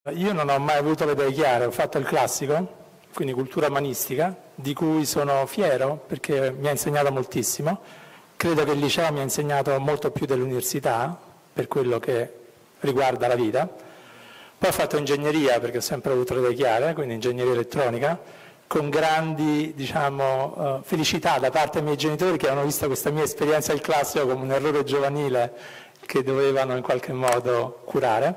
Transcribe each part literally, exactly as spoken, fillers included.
Io non ho mai avuto le idee chiare, ho fatto il classico, quindi cultura umanistica, di cui sono fiero perché mi ha insegnato moltissimo. Credo che il liceo mi ha insegnato molto più dell'università per quello che riguarda la vita. Poi ho fatto ingegneria perché ho sempre avuto le idee chiare, quindi ingegneria elettronica, con grandi diciamo, uh, felicità da parte dei miei genitori che hanno visto questa mia esperienza del classico come un errore giovanile che dovevano in qualche modo curare.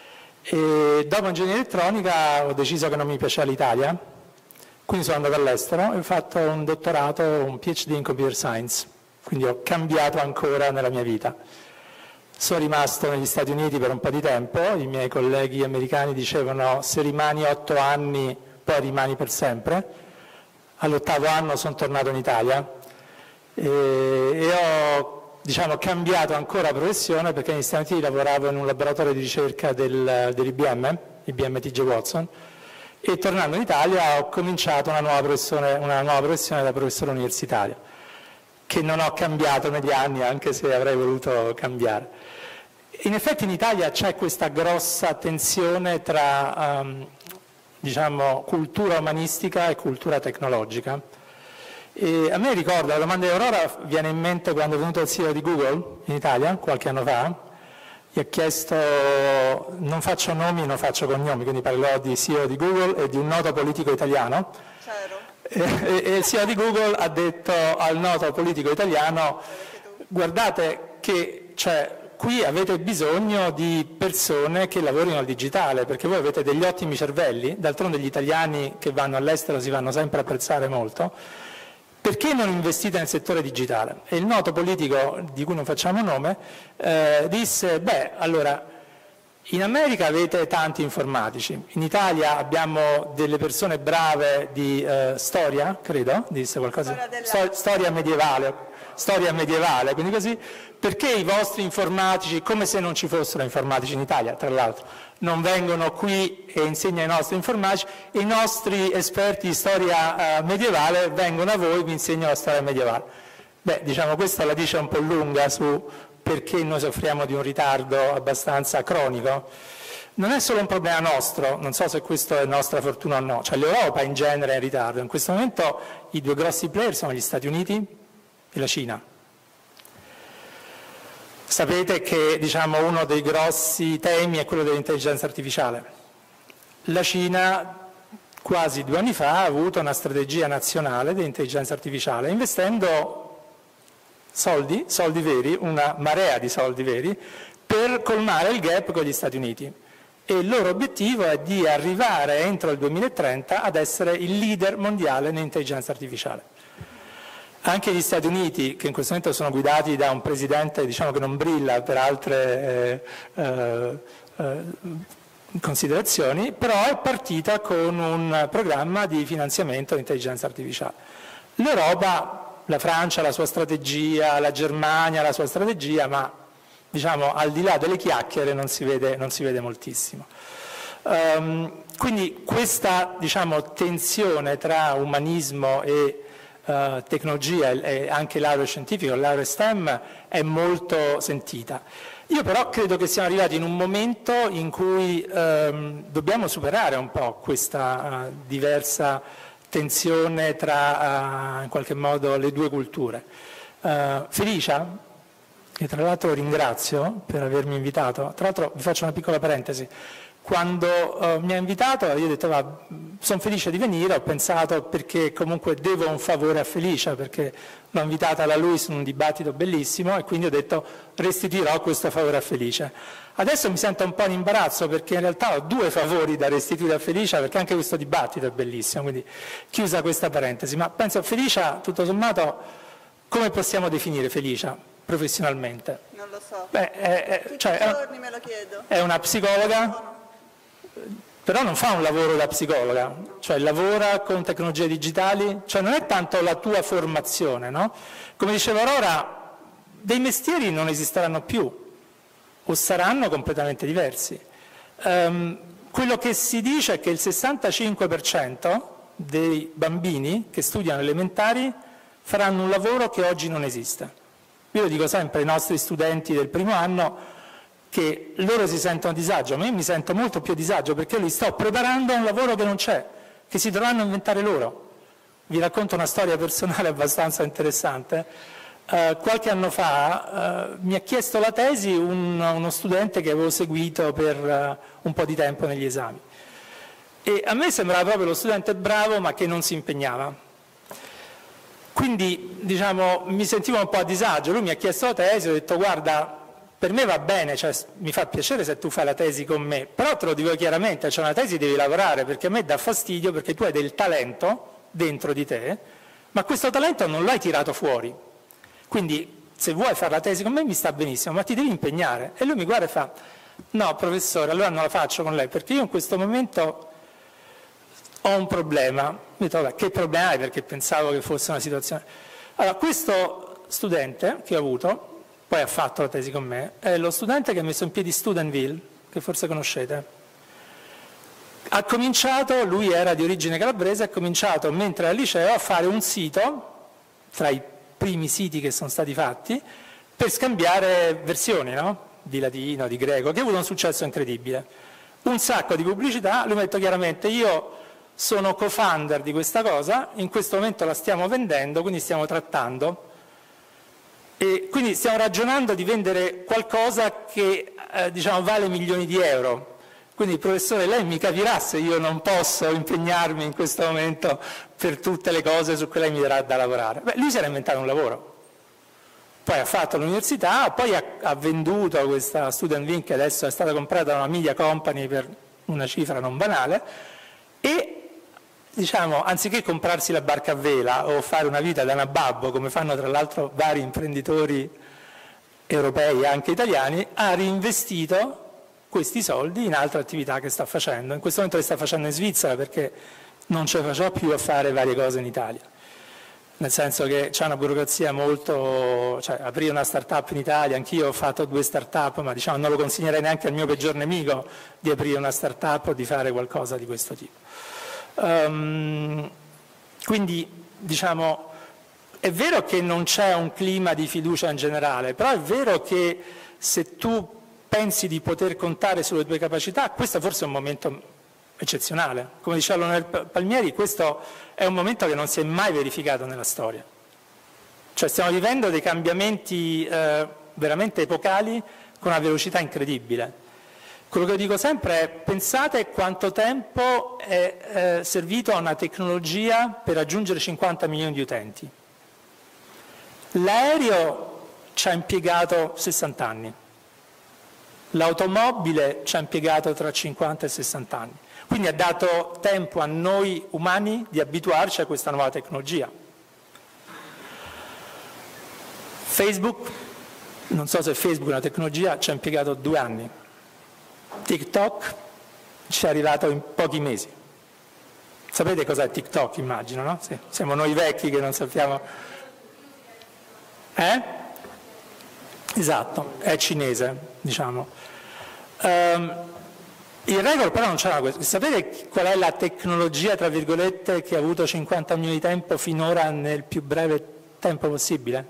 E dopo ingegneria elettronica ho deciso che non mi piaceva l'Italia, quindi sono andato all'estero e ho fatto un dottorato, un PhD in Computer Science, quindi ho cambiato ancora nella mia vita. Sono rimasto negli Stati Uniti per un po' di tempo, i miei colleghi americani dicevano se rimani otto anni poi rimani per sempre. All'ottavo anno sono tornato in Italia e, e ho diciamo, cambiato ancora professione perché negli Stati Uniti lavoravo in un laboratorio di ricerca del, dell'I B M, I B M T J Watson, e tornando in Italia ho cominciato una nuova professione, una nuova professione da professore universitario, che non ho cambiato negli anni anche se avrei voluto cambiare. In effetti in Italia c'è questa grossa tensione tra um, diciamo, cultura umanistica e cultura tecnologica. E a me ricorda, la domanda di Aurora viene in mente quando è venuto il C E O di Google in Italia, qualche anno fa, gli ha chiesto, non faccio nomi, non faccio cognomi, quindi parlerò di C E O di Google e di un noto politico italiano. E, e, e il C E O di Google ha detto al noto politico italiano, guardate che cioè, qui avete bisogno di persone che lavorino al digitale, perché voi avete degli ottimi cervelli, d'altronde gli italiani che vanno all'estero si fanno sempre apprezzare molto, perché non investite nel settore digitale? E il noto politico, di cui non facciamo nome, eh, disse, beh, allora, in America avete tanti informatici, in Italia abbiamo delle persone brave di eh, storia, credo, disse qualcosa, storia, della... Sto- storia medievale, storia medievale, quindi così, perché i vostri informatici, come se non ci fossero informatici in Italia, tra l'altro, non vengono qui e insegnano ai nostri informatici, e i nostri esperti di storia eh, medievale vengono a voi e vi insegnano la storia medievale. Beh, diciamo, questa la dice un po' lunga su perché noi soffriamo di un ritardo abbastanza cronico. Non è solo un problema nostro, non so se questo è nostra fortuna o no, cioè l'Europa in genere è in ritardo. In questo momento i due grossi player sono gli Stati Uniti e la Cina. Sapete che diciamo, uno dei grossi temi è quello dell'intelligenza artificiale. La Cina quasi due anni fa ha avuto una strategia nazionale dell'intelligenza artificiale, investendo soldi, soldi veri, una marea di soldi veri, per colmare il gap con gli Stati Uniti. E il loro obiettivo è di arrivare entro il duemilatrenta ad essere il leader mondiale nell'intelligenza artificiale. Anche gli Stati Uniti, che in questo momento sono guidati da un presidente diciamo, che non brilla per altre eh, eh, eh, considerazioni, però è partita con un programma di finanziamento dell'intelligenza artificiale. L'Europa, la Francia ha la sua strategia, la Germania ha la sua strategia, ma diciamo, al di là delle chiacchiere non si vede, non si vede moltissimo. Um, quindi questa diciamo, tensione tra umanismo e Uh, tecnologia e anche l'area scientifica, l'area STEM è molto sentita. Io però credo che siamo arrivati in un momento in cui um, dobbiamo superare un po' questa uh, diversa tensione tra uh, in qualche modo le due culture. Uh, Felicia, che tra l'altro ringrazio per avermi invitato, tra l'altro vi faccio una piccola parentesi. Quando uh, mi ha invitato io ho detto va, sono felice di venire, ho pensato perché comunque devo un favore a Felicia perché l'ho invitata da lui su un dibattito bellissimo e quindi ho detto restituirò questo favore a Felicia. Adesso mi sento un po' in imbarazzo perché in realtà ho due favori da restituire a Felicia perché anche questo dibattito è bellissimo, quindi chiusa questa parentesi. Ma penso Felicia, tutto sommato, come possiamo definire Felicia professionalmente? Non lo so. Beh, è, è, Tutti cioè, i giorni me lo chiedo. È una psicologa? Però non fa un lavoro da psicologa, cioè lavora con tecnologie digitali, cioè non è tanto la tua formazione, no? Come diceva Aurora, dei mestieri non esisteranno più o saranno completamente diversi. Um, quello che si dice è che il sessantacinque per cento dei bambini che studiano elementari faranno un lavoro che oggi non esiste. Io lo dico sempre ai nostri studenti del primo anno, che loro si sentono a disagio, ma io mi sento molto più a disagio perché li sto preparando a un lavoro che non c'è, che si dovranno inventare loro. Vi racconto una storia personale abbastanza interessante. Uh, qualche anno fa uh, mi ha chiesto la tesi un, uno studente che avevo seguito per uh, un po' di tempo negli esami. E a me sembrava proprio lo studente bravo ma che non si impegnava. Quindi, diciamo, mi sentivo un po' a disagio. Lui mi ha chiesto la tesi, ho detto guarda, per me va bene, cioè, mi fa piacere se tu fai la tesi con me, però te lo dico chiaramente, cioè una tesi devi lavorare, perché a me dà fastidio perché tu hai del talento dentro di te, ma questo talento non l'hai tirato fuori. Quindi se vuoi fare la tesi con me mi sta benissimo, ma ti devi impegnare. E lui mi guarda e fa, no professore, allora non la faccio con lei, perché io in questo momento ho un problema. Mi ho detto, vabbè, che problema hai? Perché pensavo che fosse una situazione... Allora, questo studente che ho avuto, poi ha fatto la tesi con me, è lo studente che ha messo in piedi Studentville, che forse conoscete. Ha cominciato, lui era di origine calabrese, ha cominciato mentre al liceo a fare un sito, tra i primi siti che sono stati fatti, per scambiare versioni, no? Di latino, di greco, che ha avuto un successo incredibile. Un sacco di pubblicità, lui mi ha detto chiaramente, io sono co-founder di questa cosa, in questo momento la stiamo vendendo, quindi stiamo trattando, e quindi stiamo ragionando di vendere qualcosa che eh, diciamo, vale milioni di euro. Quindi professore, lei mi capirà se io non posso impegnarmi in questo momento per tutte le cose su cui lei mi darà da lavorare. Beh, lui si era inventato un lavoro, poi ha fatto l'università, poi ha, ha venduto questa Studentville che adesso è stata comprata da una media company per una cifra non banale e diciamo, anziché comprarsi la barca a vela o fare una vita da nababbo, come fanno tra l'altro vari imprenditori europei e anche italiani, ha reinvestito questi soldi in altre attività che sta facendo. In questo momento le sta facendo in Svizzera perché non ce la faceva più a fare varie cose in Italia. Nel senso che c'è una burocrazia molto... cioè aprire una start-up in Italia, anch'io ho fatto due start-up, ma diciamo non lo consiglierei neanche al mio peggior nemico di aprire una start-up o di fare qualcosa di questo tipo. Um, quindi diciamo è vero che non c'è un clima di fiducia in generale, però è vero che se tu pensi di poter contare sulle tue capacità, questo forse è un momento eccezionale. Come diceva l'onorevole Palmieri, questo è un momento che non si è mai verificato nella storia. Cioè stiamo vivendo dei cambiamenti eh, veramente epocali con una velocità incredibile. Quello che dico sempre è pensate quanto tempo è eh, servito a una tecnologia per raggiungere cinquanta milioni di utenti. L'aereo ci ha impiegato sessanta anni, l'automobile ci ha impiegato tra cinquanta e sessanta anni, quindi ha dato tempo a noi umani di abituarci a questa nuova tecnologia. Facebook, non so se Facebook è una tecnologia, ci ha impiegato due anni. TikTok ci è arrivato in pochi mesi. Sapete cos'è TikTok, immagino, no? Sì. Siamo noi vecchi che non sappiamo. Eh? Esatto, è cinese, diciamo. Um, il record però non c'era questo. Sapete qual è la tecnologia, tra virgolette, che ha avuto cinquanta milioni di tempo finora nel più breve tempo possibile?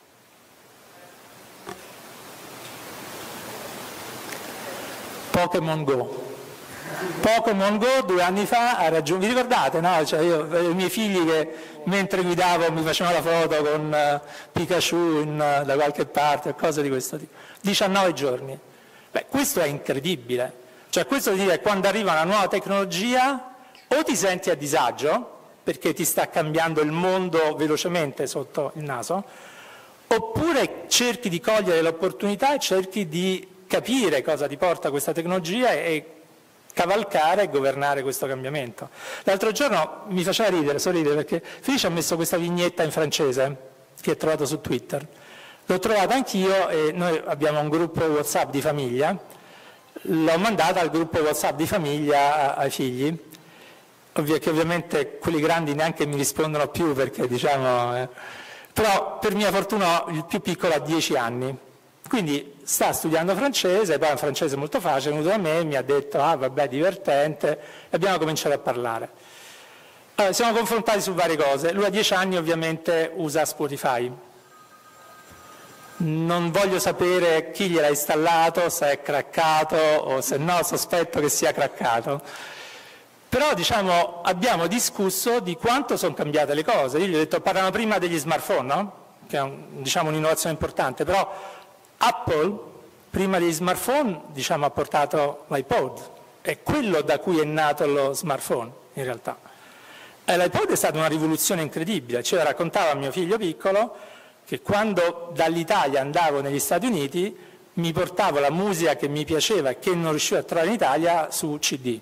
Pokémon Go. Pokémon Go due anni fa ha raggiunto, vi ricordate, no? Cioè io, i miei figli che mentre guidavo mi facevano la foto con uh, Pikachu in, uh, da qualche parte, cose di questo tipo. diciannove giorni. Beh, questo è incredibile. Cioè questo vuol dire che quando arriva una nuova tecnologia o ti senti a disagio, perché ti sta cambiando il mondo velocemente sotto il naso, oppure cerchi di cogliere l'opportunità e cerchi di capire cosa ti porta questa tecnologia e cavalcare e governare questo cambiamento. L'altro giorno mi faceva ridere, sorridere, perché Felice ha messo questa vignetta in francese che ho trovato su Twitter. L'ho trovata anch'io e noi abbiamo un gruppo WhatsApp di famiglia, l'ho mandata al gruppo WhatsApp di famiglia ai figli, che ovviamente quelli grandi neanche mi rispondono più perché diciamo... Eh, però per mia fortuna il più piccolo ha dieci anni. Quindi sta studiando francese, poi è un francese molto facile, è venuto da me e mi ha detto ah vabbè divertente, e abbiamo cominciato a parlare. Allora, siamo confrontati su varie cose, lui a dieci anni ovviamente usa Spotify. Non voglio sapere chi gliel'ha installato, se è craccato o se no, sospetto che sia craccato. Però diciamo, abbiamo discusso di quanto sono cambiate le cose. Io gli ho detto, parlano prima degli smartphone, no? Che è un, diciamo, un'innovazione importante, però Apple prima degli smartphone diciamo, ha portato l'iPod, è quello da cui è nato lo smartphone in realtà. E l'iPod è stata una rivoluzione incredibile, cioè raccontava a mio figlio piccolo che quando dall'Italia andavo negli Stati Uniti mi portavo la musica che mi piaceva e che non riuscivo a trovare in Italia su C D.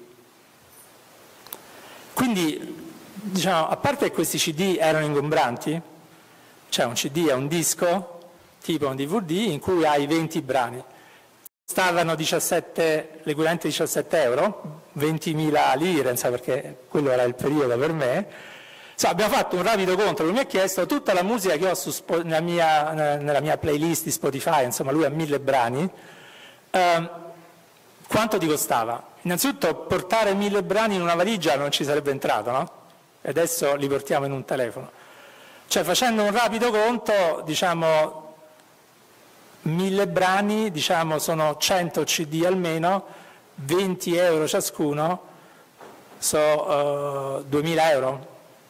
Quindi, diciamo, a parte che questi C D erano ingombranti, cioè un C D è un disco, tipo un D V D, in cui hai venti brani. Costavano diciassette, l'equivalente diciassette euro, ventimila lire, perché quello era il periodo per me. Insomma, abbiamo fatto un rapido conto, lui mi ha chiesto tutta la musica che ho su, nella, mia, nella mia playlist di Spotify, insomma lui ha mille brani, eh, quanto ti costava? Innanzitutto portare mille brani in una valigia non ci sarebbe entrato, no? E adesso li portiamo in un telefono. Cioè facendo un rapido conto, diciamo, mille brani, diciamo sono cento C D almeno, venti euro ciascuno, so uh, duemila euro.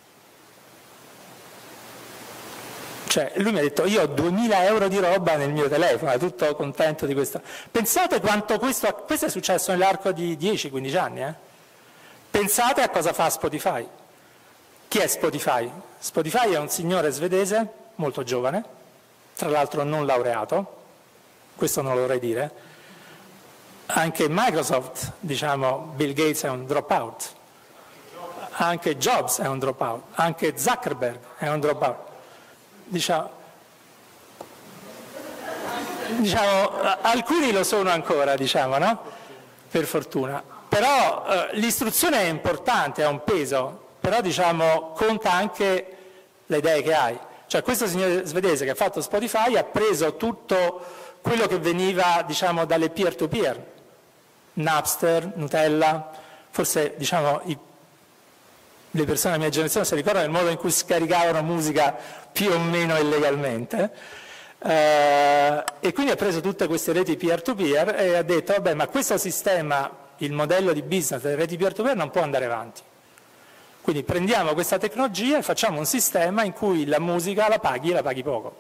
Cioè, lui mi ha detto, io ho duemila euro di roba nel mio telefono, è tutto contento di questo. Pensate quanto questo, questo è successo nell'arco di dieci quindici anni. Eh? Pensate a cosa fa Spotify. Chi è Spotify? Spotify è un signore svedese, molto giovane, tra l'altro non laureato, questo non lo vorrei dire. Anche Microsoft, diciamo, Bill Gates è un dropout. Anche Jobs è un dropout. Anche Zuckerberg è un dropout. Diciamo, diciamo, alcuni lo sono ancora, diciamo, no? Per fortuna. Però eh, l'istruzione è importante, ha un peso, però diciamo, conta anche le idee che hai. Cioè questo signore svedese che ha fatto Spotify ha preso tutto quello che veniva, diciamo, dalle peer-to-peer, Napster, Nutella, forse, diciamo, i le persone della mia generazione si ricordano del modo in cui scaricavano musica più o meno illegalmente, eh, e quindi ha preso tutte queste reti peer-to-peer e ha detto, vabbè, ma questo sistema, il modello di business delle reti peer-to-peer non può andare avanti. Quindi prendiamo questa tecnologia e facciamo un sistema in cui la musica la paghi e la paghi poco.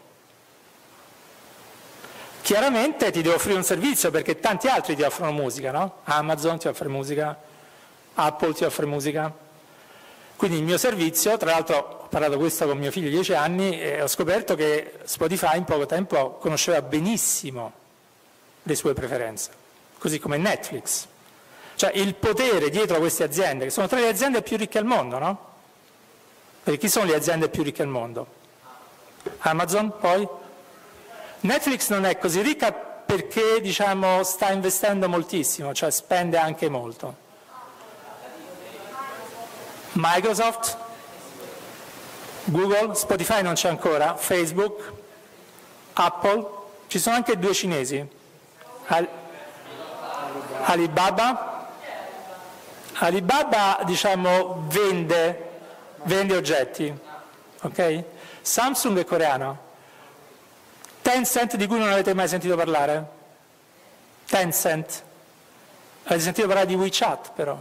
Chiaramente ti devo offrire un servizio perché tanti altri ti offrono musica, no? Amazon ti offre musica, Apple ti offre musica. Quindi il mio servizio, tra l'altro ho parlato questo con mio figlio di dieci anni e ho scoperto che Spotify in poco tempo conosceva benissimo le sue preferenze, così come Netflix. Cioè il potere dietro a queste aziende, che sono tra le aziende più ricche al mondo, no? Perché chi sono le aziende più ricche al mondo? Amazon, poi? Netflix non è così ricca perché, diciamo, sta investendo moltissimo, cioè spende anche molto. Microsoft, Google, Spotify non c'è ancora, Facebook, Apple, ci sono anche due cinesi, Al- Alibaba, Alibaba diciamo vende, vende oggetti, ok? Samsung è coreano, Tencent di cui non avete mai sentito parlare? Tencent, avete sentito parlare di WeChat però?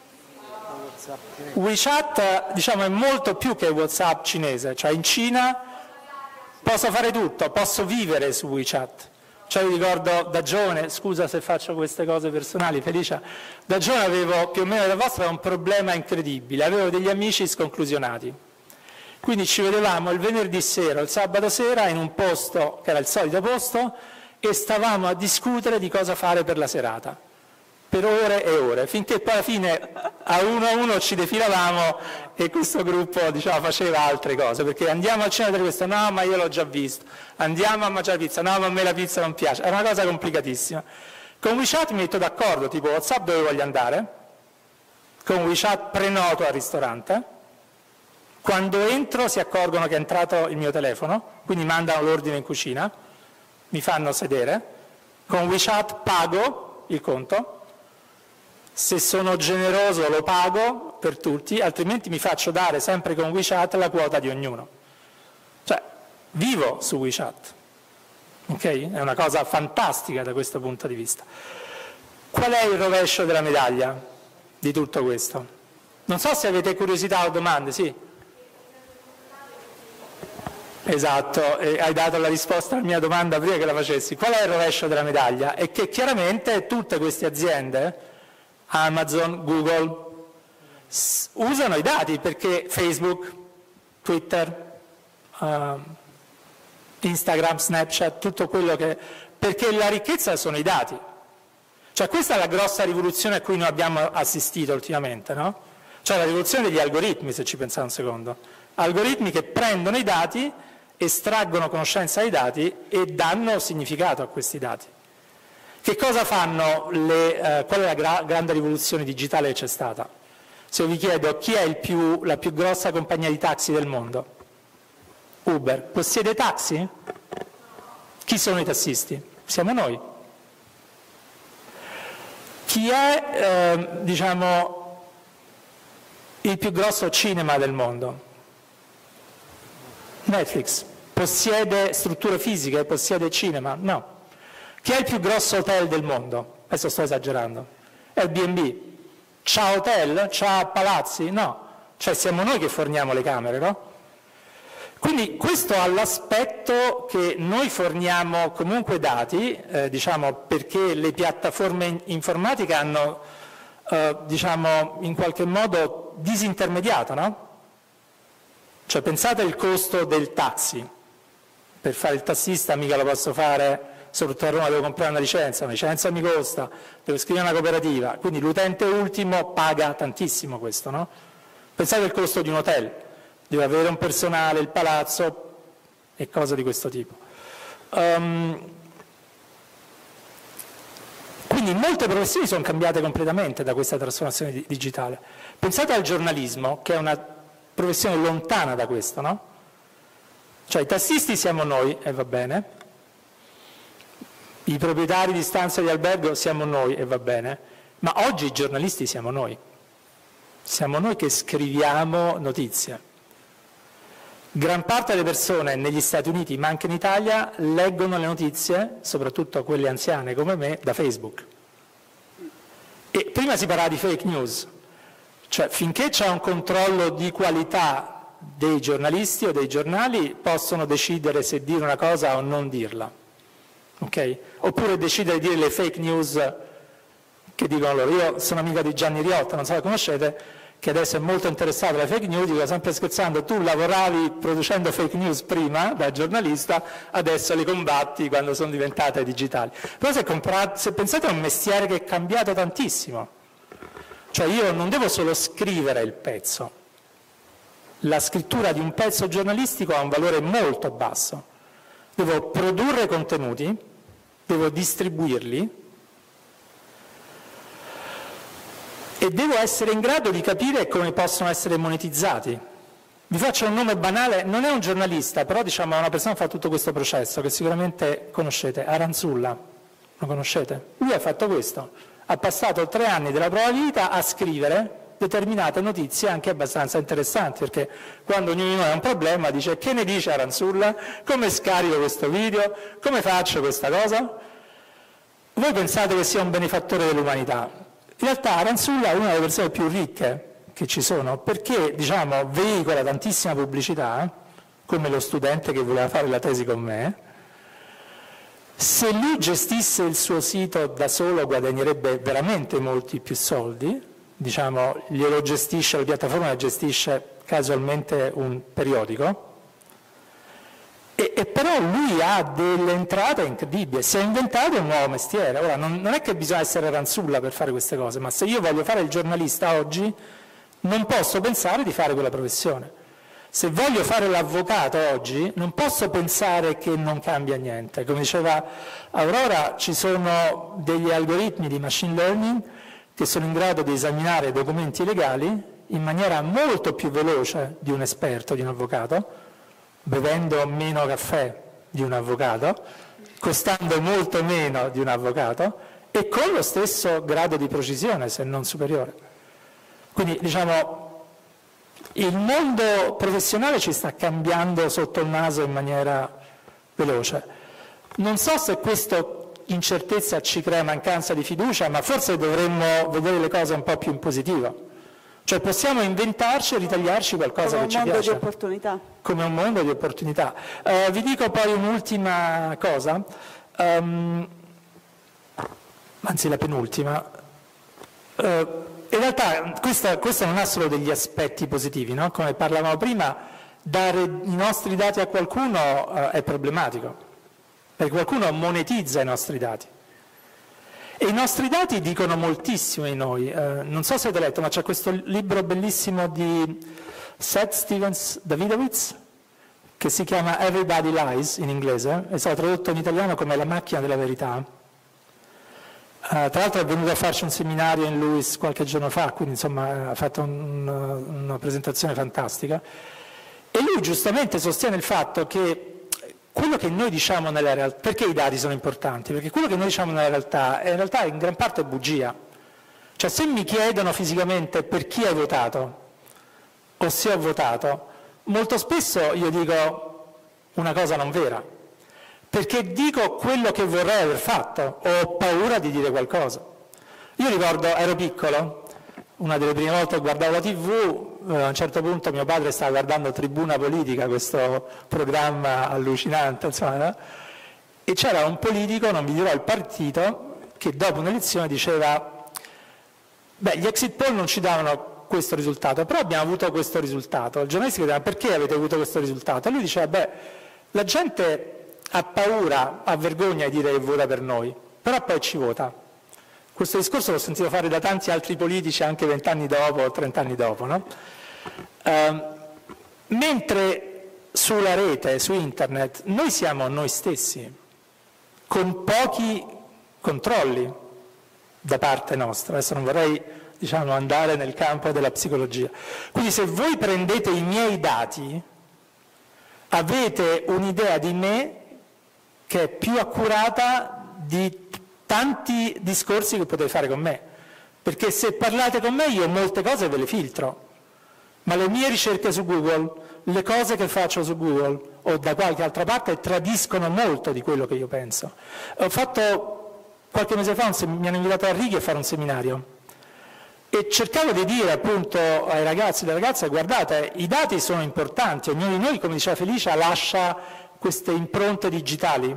WeChat diciamo, è molto più che WhatsApp cinese, cioè in Cina posso fare tutto, posso vivere su WeChat. Cioè io ricordo da giovane, scusa se faccio queste cose personali Felicia, da giovane avevo più o meno da vostra un problema incredibile, avevo degli amici sconclusionati, quindi ci vedevamo il venerdì sera, il sabato sera in un posto che era il solito posto e stavamo a discutere di cosa fare per la serata. Per ore e ore, finché poi alla fine a uno a uno ci defilavamo e questo gruppo diciamo, faceva altre cose, perché andiamo al cinema per questo, no ma io l'ho già visto, andiamo a mangiare pizza, no ma a me la pizza non piace, era una cosa complicatissima. Con WeChat mi metto d'accordo, tipo WhatsApp dove voglio andare, con WeChat prenoto al ristorante, quando entro si accorgono che è entrato il mio telefono, quindi mandano l'ordine in cucina, mi fanno sedere, con WeChat pago il conto, se sono generoso lo pago per tutti, altrimenti mi faccio dare sempre con WeChat la quota di ognuno. Cioè, vivo su WeChat. Okay? È una cosa fantastica da questo punto di vista. Qual è il rovescio della medaglia di tutto questo? Non so se avete curiosità o domande, sì? Esatto, e hai dato la risposta alla mia domanda prima che la facessi. Qual è il rovescio della medaglia? È che chiaramente tutte queste aziende, Amazon, Google, usano i dati perché Facebook, Twitter, uh, Instagram, Snapchat, tutto quello che... perché la ricchezza sono i dati. Cioè questa è la grossa rivoluzione a cui noi abbiamo assistito ultimamente, no? Cioè la rivoluzione degli algoritmi, se ci pensate un secondo. Algoritmi che prendono i dati, estraggono conoscenza dai dati e danno significato a questi dati. Che cosa fanno le, eh, qual è la gra grande rivoluzione digitale che c'è stata? Se io vi chiedo chi è il più, la più grossa compagnia di taxi del mondo? Uber. Possiede taxi? Chi sono i tassisti? Siamo noi. Chi è, eh, diciamo, il più grosso cinema del mondo? Netflix. Possiede strutture fisiche? Possiede cinema? No. Chi è il più grosso hotel del mondo? Adesso sto esagerando. Airbnb. C'ha hotel? C'ha palazzi? No. Cioè siamo noi che forniamo le camere, no? Quindi questo ha l'aspetto che noi forniamo comunque dati, eh, diciamo, perché le piattaforme informatiche hanno, eh, diciamo, in qualche modo disintermediato, no? Cioè pensate al costo del taxi. Per fare il tassista mica lo posso fare, soprattutto a Roma devo comprare una licenza, una licenza mi costa, devo scrivere una cooperativa, quindi l'utente ultimo paga tantissimo questo, no? Pensate al costo di un hotel. Deve avere un personale, il palazzo e cose di questo tipo. Um, quindi molte professioni sono cambiate completamente da questa trasformazione di digitale. Pensate al giornalismo, che è una professione lontana da questo, no? Cioè i tassisti siamo noi, e va bene, i proprietari di stanze di albergo siamo noi, e va bene, ma oggi i giornalisti siamo noi. Siamo noi che scriviamo notizie. Gran parte delle persone negli Stati Uniti, ma anche in Italia, leggono le notizie, soprattutto quelle anziane come me, da Facebook. E prima si parlava di fake news, cioè finché c'è un controllo di qualità dei giornalisti o dei giornali, possono decidere se dire una cosa o non dirla, ok? Oppure decidere di dire le fake news che dicono loro. Io sono amico di Gianni Riotta, non so se la conoscete, che adesso è molto interessato alle fake news, dico sempre scherzando, tu lavoravi producendo fake news prima da giornalista, adesso le combatti quando sono diventate digitali. Però se, se pensate a un mestiere che è cambiato tantissimo, cioè io non devo solo scrivere il pezzo, la scrittura di un pezzo giornalistico ha un valore molto basso, devo produrre contenuti, devo distribuirli, e devo essere in grado di capire come possono essere monetizzati. Vi faccio un nome banale, non è un giornalista, però diciamo è una persona che fa tutto questo processo, che sicuramente conoscete, Aranzulla, lo conoscete? Lui ha fatto questo, ha passato tre anni della propria vita a scrivere determinate notizie anche abbastanza interessanti, perché quando ognuno di noi ha un problema dice: che ne dice Aranzulla? Come scarico questo video? Come faccio questa cosa? Voi pensate che sia un benefattore dell'umanità? In realtà Aranzulla è una delle persone più ricche che ci sono, perché diciamo, veicola tantissima pubblicità, come lo studente che voleva fare la tesi con me. Se lui gestisse il suo sito da solo guadagnerebbe veramente molti più soldi, diciamo, glielo gestisce, la piattaforma la gestisce casualmente un periodico, E, e però lui ha delle entrate incredibili, si è inventato un nuovo mestiere. Ora, non, non è che bisogna essere Aranzulla per fare queste cose, ma se io voglio fare il giornalista oggi, non posso pensare di fare quella professione. Se voglio fare l'avvocato oggi, non posso pensare che non cambia niente. Come diceva Aurora, ci sono degli algoritmi di machine learning che sono in grado di esaminare documenti legali in maniera molto più veloce di un esperto, di un avvocato, bevendo meno caffè di un avvocato, costando molto meno di un avvocato e con lo stesso grado di precisione, se non superiore. Quindi, diciamo, il mondo professionale ci sta cambiando sotto il naso in maniera veloce. Non so se questa incertezza ci crea mancanza di fiducia, ma forse dovremmo vedere le cose un po' più in positivo. Cioè possiamo inventarci e ritagliarci qualcosa come che ci piace. Come un mondo di opportunità. Come un mondo di opportunità. Uh, vi dico poi un'ultima cosa, um, anzi la penultima. Uh, in realtà questa, questa non ha solo degli aspetti positivi, no? Come parlavamo prima, dare i nostri dati a qualcuno uh, è problematico, perché qualcuno monetizza i nostri dati. E i nostri dati dicono moltissimo di noi. Uh, non so se avete letto, ma c'è questo libro bellissimo di Seth Stevens Davidowitz, che si chiama Everybody Lies in inglese, è stato tradotto in italiano come La macchina della verità. Uh, tra l'altro è venuto a farci un seminario in Lewis qualche giorno fa, quindi insomma ha fatto un, una presentazione fantastica. E lui giustamente sostiene il fatto che quello che noi diciamo nella realtà, perché i dati sono importanti? Perché quello che noi diciamo nella realtà è in realtà in gran parte bugia. Cioè se mi chiedono fisicamente per chi hai votato o se ho votato, molto spesso io dico una cosa non vera, perché dico quello che vorrei aver fatto o ho paura di dire qualcosa. Io ricordo, ero piccolo, una delle prime volte che guardavo la tivù, a un certo punto mio padre stava guardando Tribuna Politica, questo programma allucinante, insomma, no? E c'era un politico, non vi dirò il partito, che dopo un'elezione diceva beh, gli exit poll non ci davano questo risultato, però abbiamo avuto questo risultato. Il giornalista chiedeva perché avete avuto questo risultato? E lui diceva beh, la gente ha paura, ha vergogna di dire che vota per noi, però poi ci vota. Questo discorso l'ho sentito fare da tanti altri politici anche vent'anni dopo o trent'anni dopo, no? Uh, mentre sulla rete, su internet, noi siamo noi stessi, con pochi controlli da parte nostra. Adesso non vorrei, diciamo, andare nel campo della psicologia. Quindi se voi prendete i miei dati, avete un'idea di me che è più accurata di tanti discorsi che potete fare con me, perché se parlate con me io molte cose ve le filtro, ma le mie ricerche su Google, le cose che faccio su Google o da qualche altra parte tradiscono molto di quello che io penso. Ho fatto qualche mese fa, un mi hanno invitato a Righi a fare un seminario e cercavo di dire appunto ai ragazzi e alle ragazze guardate, i dati sono importanti, ognuno di noi, come diceva Felicia, lascia queste impronte digitali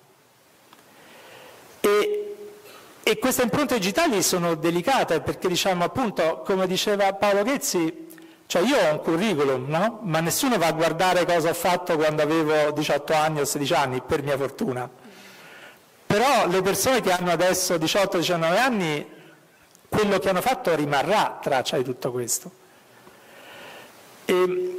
e E queste impronte digitali sono delicate perché, diciamo, appunto, come diceva Paolo Ghezzi, cioè io ho un curriculum, no? Ma nessuno va a guardare cosa ho fatto quando avevo diciotto anni o sedici anni, per mia fortuna. Però le persone che hanno adesso diciotto diciannove anni, quello che hanno fatto rimarrà traccia di tutto questo. E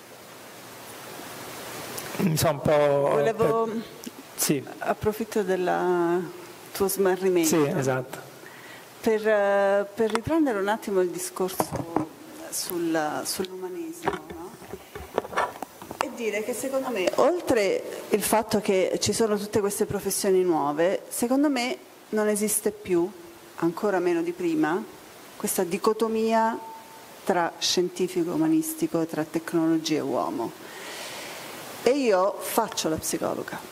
mi sono un po'... Volevo... Sì. Approfitto della... tuo smarrimento. Sì, esatto. Per, per riprendere un attimo il discorso sul, sull'umanesimo, no? E dire che secondo me, oltre il fatto che ci sono tutte queste professioni nuove, secondo me non esiste più, ancora meno di prima, questa dicotomia tra scientifico e umanistico, tra tecnologia e uomo. E io faccio la psicologa.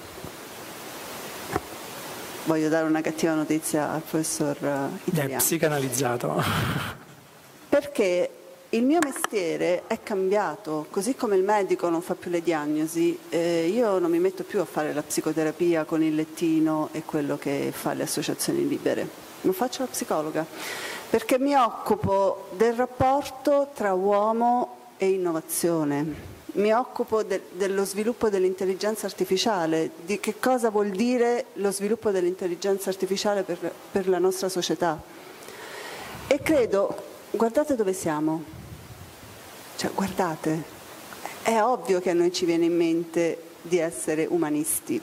Voglio dare una cattiva notizia al professor Italiano. È psicanalizzato. Perché il mio mestiere è cambiato, così come il medico non fa più le diagnosi, eh, io non mi metto più a fare la psicoterapia con il lettino e quello che fa le associazioni libere. Non faccio la psicologa, perché mi occupo del rapporto tra uomo e innovazione. Mi occupo de, dello sviluppo dell'intelligenza artificiale, di che cosa vuol dire lo sviluppo dell'intelligenza artificiale per, per la nostra società. E credo, guardate dove siamo, cioè guardate, è ovvio che a noi ci viene in mente di essere umanisti.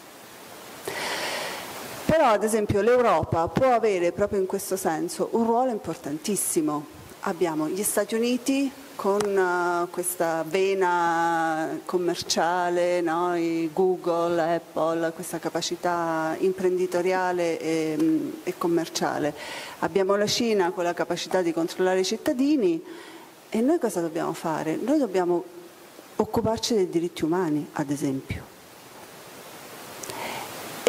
Però ad esempio l'Europa può avere proprio in questo senso un ruolo importantissimo. Abbiamo gli Stati Uniti con uh, questa vena commerciale, no? I Google, Apple, questa capacità imprenditoriale e, e commerciale. Abbiamo la Cina con la capacità di controllare i cittadini e noi cosa dobbiamo fare? Noi dobbiamo occuparci dei diritti umani, ad esempio.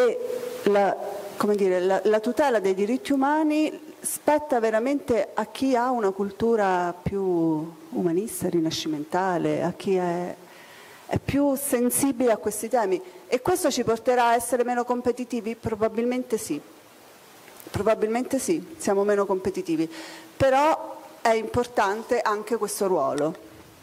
la, come dire, la, la tutela dei diritti umani spetta veramente a chi ha una cultura più umanista, rinascimentale, a chi è, è più sensibile a questi temi. E questo ci porterà a essere meno competitivi? Probabilmente sì. Probabilmente sì, siamo meno competitivi. Però è importante anche questo ruolo.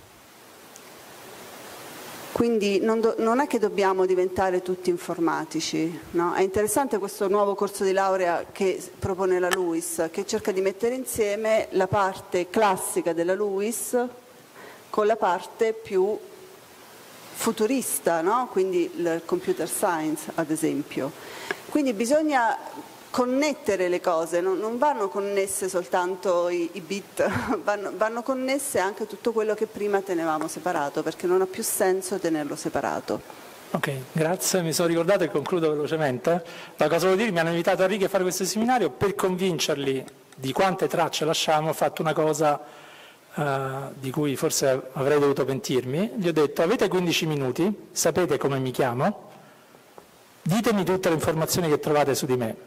Quindi non, do, non è che dobbiamo diventare tutti informatici, no? È interessante questo nuovo corso di laurea che propone la LUISS, che cerca di mettere insieme la parte classica della LUISS con la parte più futurista, no? Quindi il computer science ad esempio. Quindi bisogna connettere le cose, non, non vanno connesse soltanto i, i bit, vanno, vanno connesse anche tutto quello che prima tenevamo separato, perché non ha più senso tenerlo separato. Ok, grazie, mi sono ricordato e concludo velocemente. La cosa volevo dire, mi hanno invitato a Riga a fare questo seminario per convincerli di quante tracce lasciamo. Ho fatto una cosa uh, di cui forse avrei dovuto pentirmi. Gli ho detto: avete quindici minuti, sapete come mi chiamo, ditemi tutte le informazioni che trovate su di me.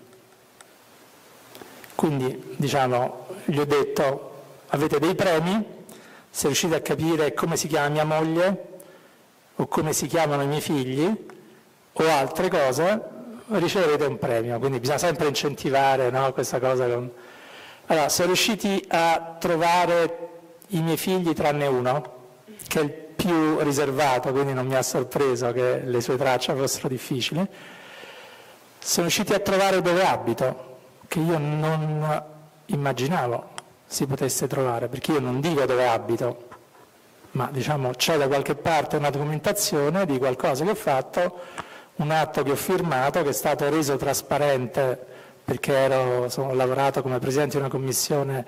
Quindi, diciamo, gli ho detto: avete dei premi, se riuscite a capire come si chiama mia moglie o come si chiamano i miei figli o altre cose, riceverete un premio. Quindi bisogna sempre incentivare, no, questa cosa. Con... Allora, se riusciti a trovare i miei figli tranne uno, che è il più riservato, quindi non mi ha sorpreso che le sue tracce fossero difficili, se riusciti a trovare dove abito, che io non immaginavo si potesse trovare, perché io non dico dove abito, ma diciamo c'è da qualche parte una documentazione di qualcosa che ho fatto, un atto che ho firmato, che è stato reso trasparente perché ero, sono, ho lavorato come presidente di una commissione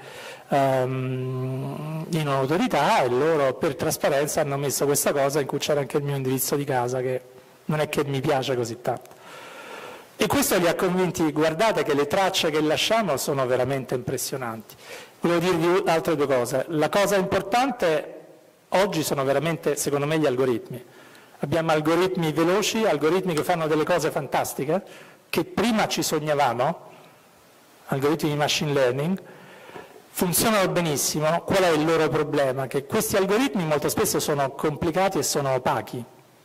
um, in un'autorità, e loro per trasparenza hanno messo questa cosa in cui c'era anche il mio indirizzo di casa, che non è che mi piace così tanto. E questo li ha convinti: guardate che le tracce che lasciamo sono veramente impressionanti. Volevo dirvi altre due cose. La cosa importante oggi sono veramente, secondo me, gli algoritmi. Abbiamo algoritmi veloci, algoritmi che fanno delle cose fantastiche, che prima ci sognavamo, algoritmi di machine learning, funzionano benissimo. Qual è il loro problema? Che questi algoritmi molto spesso sono complicati e sono opachi.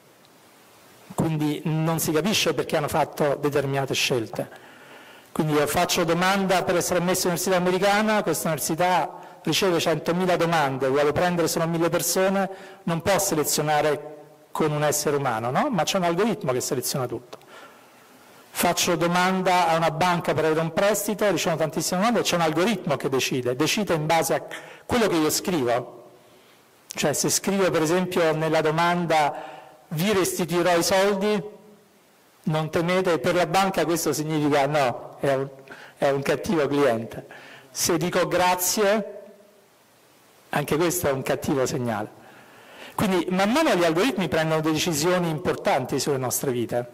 Quindi non si capisce perché hanno fatto determinate scelte. Quindi io faccio domanda per essere ammesso all'università americana, questa università riceve centomila domande, vuole prendere solo mille persone, non può selezionare con un essere umano, no? Ma c'è un algoritmo che seleziona tutto. Faccio domanda a una banca per avere un prestito, ricevo tantissime domande, c'è un algoritmo che decide, decide in base a quello che io scrivo. Cioè, se scrivo per esempio nella domanda: vi restituirò i soldi, non temete, per la banca questo significa no, è un, è un cattivo cliente. Se dico grazie, anche questo è un cattivo segnale. Quindi man mano gli algoritmi prendono decisioni importanti sulle nostre vite,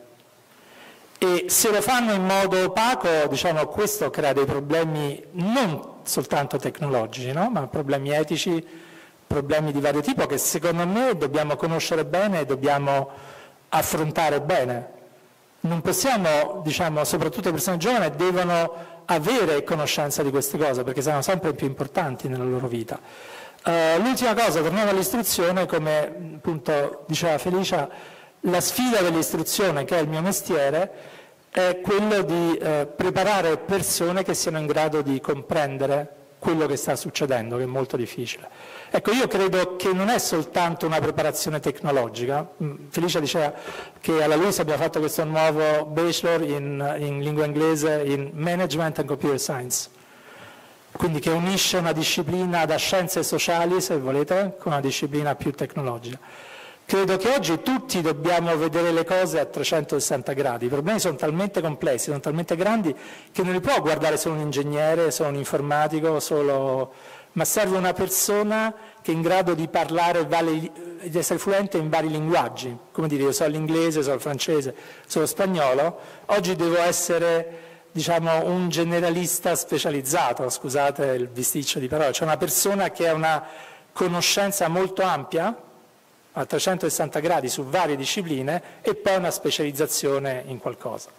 e se lo fanno in modo opaco, diciamo, questo crea dei problemi non soltanto tecnologici, no? Ma problemi etici, problemi di vario tipo, che secondo me dobbiamo conoscere bene e dobbiamo affrontare bene. Non possiamo, diciamo, soprattutto le persone giovani devono avere conoscenza di queste cose, perché saranno sempre più importanti nella loro vita. Uh, l'ultima cosa, tornando all'istruzione, come appunto diceva Felicia, la sfida dell'istruzione, che è il mio mestiere, è quello di uh, preparare persone che siano in grado di comprendere quello che sta succedendo, che è molto difficile. Ecco, io credo che non è soltanto una preparazione tecnologica. Felicia diceva che alla LUISS abbiamo fatto questo nuovo bachelor in, in lingua inglese in Management and Computer Science, quindi che unisce una disciplina da scienze sociali, se volete, con una disciplina più tecnologica. Credo che oggi tutti dobbiamo vedere le cose a trecentosessanta gradi, i problemi sono talmente complessi, sono talmente grandi, che non li può guardare solo un ingegnere, solo un informatico, solo... ma serve una persona che è in grado di parlare, di essere fluente in vari linguaggi. Come dire, io so l'inglese, so il francese, so lo spagnolo, oggi devo essere, diciamo, un generalista specializzato, scusate il bisticcio di parole, cioè una persona che ha una conoscenza molto ampia, a trecentosessanta gradi su varie discipline, e poi una specializzazione in qualcosa.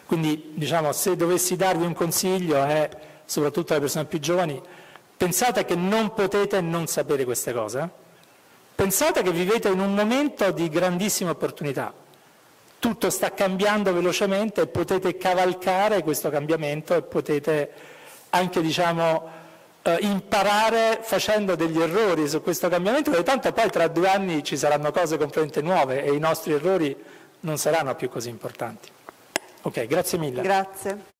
Quindi, diciamo, se dovessi darvi un consiglio, è, soprattutto alle persone più giovani, pensate che non potete non sapere queste cose. Pensate che vivete in un momento di grandissima opportunità. Tutto sta cambiando velocemente e potete cavalcare questo cambiamento e potete anche, diciamo, eh, imparare facendo degli errori su questo cambiamento, perché tanto poi tra due anni ci saranno cose completamente nuove e i nostri errori non saranno più così importanti. Ok, grazie mille. Grazie.